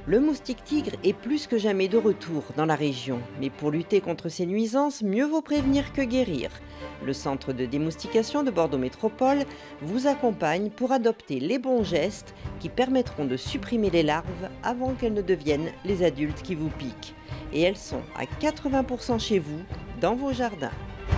Le moustique tigre est plus que jamais de retour dans la région. Mais pour lutter contre ces nuisances, mieux vaut prévenir que guérir. Le centre de démoustication de Bordeaux Métropole vous accompagne pour adopter les bons gestes qui permettront de supprimer les larves avant qu'elles ne deviennent les adultes qui vous piquent. Et elles sont à 80% chez vous, dans vos jardins.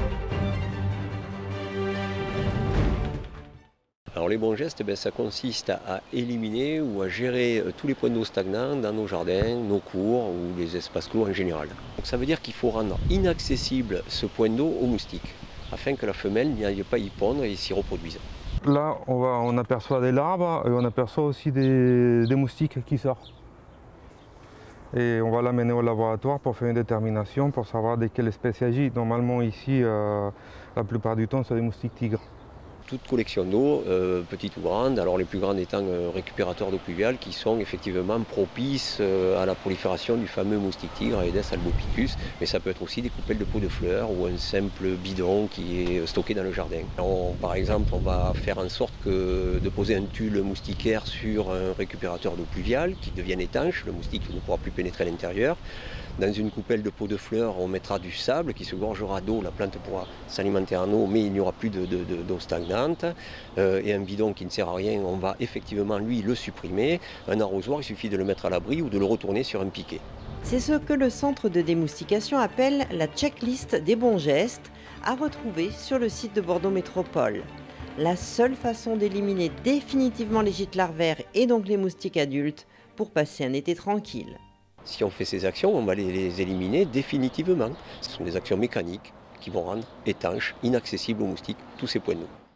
Alors les bons gestes, ça consiste à éliminer ou à gérer tous les points d'eau stagnants dans nos jardins, nos cours ou les espaces clos en général. Donc ça veut dire qu'il faut rendre inaccessible ce point d'eau aux moustiques, afin que la femelle n'aille pas y pondre et s'y reproduise. Là, on aperçoit des larves et on aperçoit aussi des moustiques qui sortent. Et on va l'amener au laboratoire pour faire une détermination, pour savoir de quelle espèce il s'agit. Normalement ici, la plupart du temps, c'est des moustiques tigres. Toute collection d'eau, petite ou grande, alors les plus grandes étant récupérateurs d'eau pluviale qui sont effectivement propices à la prolifération du fameux moustique tigre, Aedes albopicus, mais ça peut être aussi des coupelles de pots de fleurs ou un simple bidon qui est stocké dans le jardin. Alors, par exemple, on va faire en sorte de poser un tulle moustiquaire sur un récupérateur d'eau pluviale qui devienne étanche, le moustique ne pourra plus pénétrer à l'intérieur. Dans une coupelle de pots de fleurs, on mettra du sable qui se gorgera d'eau, la plante pourra s'alimenter en eau, mais il n'y aura plus d'eau stagnante. Et un bidon qui ne sert à rien, on va effectivement lui le supprimer. Un arrosoir, il suffit de le mettre à l'abri ou de le retourner sur un piquet. C'est ce que le centre de démoustication appelle la checklist des bons gestes, à retrouver sur le site de Bordeaux Métropole. La seule façon d'éliminer définitivement les gîtes larvaires et donc les moustiques adultes pour passer un été tranquille. Si on fait ces actions, on va les éliminer définitivement. Ce sont des actions mécaniques qui vont rendre étanches, inaccessibles aux moustiques tous ces points d'eau.